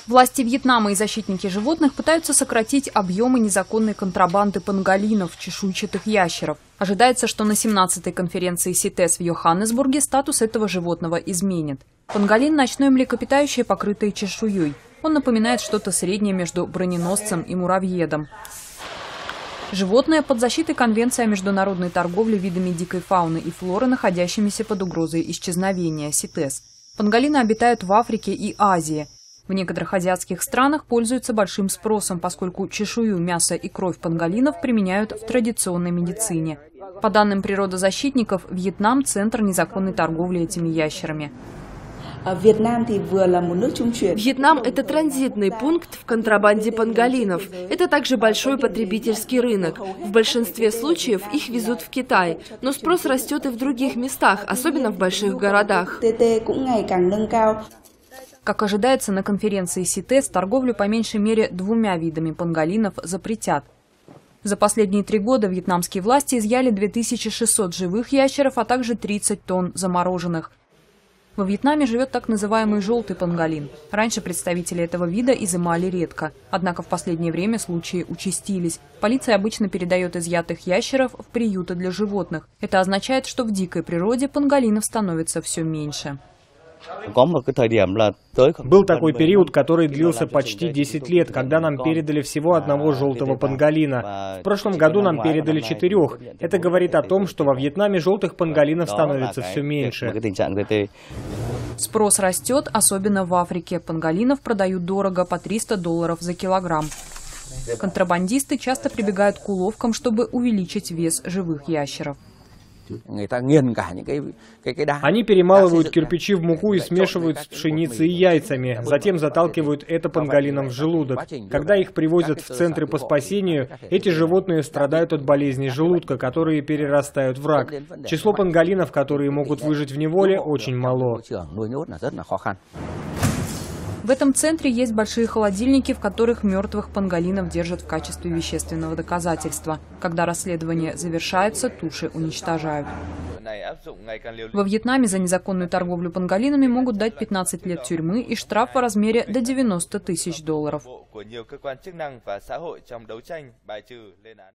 Власти Вьетнама и защитники животных пытаются сократить объемы незаконной контрабанды панголинов, чешуйчатых ящеров. Ожидается, что на 17-й конференции СИТЕС в Йоханнесбурге статус этого животного изменит. Панголин – ночное млекопитающее, покрытое чешуей. Он напоминает что-то среднее между броненосцем и муравьедом. Животное под защитой Конвенции о международной торговле видами дикой фауны и флоры, находящимися под угрозой исчезновения, СИТЕС. Панголины обитают в Африке и Азии. В некоторых азиатских странах пользуются большим спросом, поскольку чешую, мясо и кровь панголинов применяют в традиционной медицине. По данным природозащитников, Вьетнам – центр незаконной торговли этими ящерами. Вьетнам – это транзитный пункт в контрабанде панголинов. Это также большой потребительский рынок. В большинстве случаев их везут в Китай. Но спрос растет и в других местах, особенно в больших городах. Как ожидается, на конференции СИТЕС торговлю по меньшей мере 2 видами панголинов запретят. За последние 3 года вьетнамские власти изъяли 2600 живых ящеров, а также 30 тонн замороженных. Во Вьетнаме живет так называемый желтый панголин. Раньше представители этого вида изымали редко. Однако в последнее время случаи участились. Полиция обычно передает изъятых ящеров в приюты для животных. Это означает, что в дикой природе панголинов становится все меньше. Был такой период, который длился почти 10 лет, когда нам передали всего одного желтого панголина. В прошлом году нам передали 4. Это говорит о том, что во Вьетнаме желтых панголинов становится все меньше. Спрос растет, особенно в Африке. Панголинов продают дорого, по $300 за килограмм. Контрабандисты часто прибегают к уловкам, чтобы увеличить вес живых ящеров. Они перемалывают кирпичи в муку и смешивают с пшеницей и яйцами. Затем заталкивают это панголинам в желудок. Когда их привозят в центры по спасению, эти животные страдают от болезней желудка, которые перерастают в рак. Число панголинов, которые могут выжить в неволе, очень мало. В этом центре есть большие холодильники, в которых мертвых панголинов держат в качестве вещественного доказательства. Когда расследование завершается, туши уничтожают. Во Вьетнаме за незаконную торговлю панголинами могут дать 15 лет тюрьмы и штраф в размере до $90 000.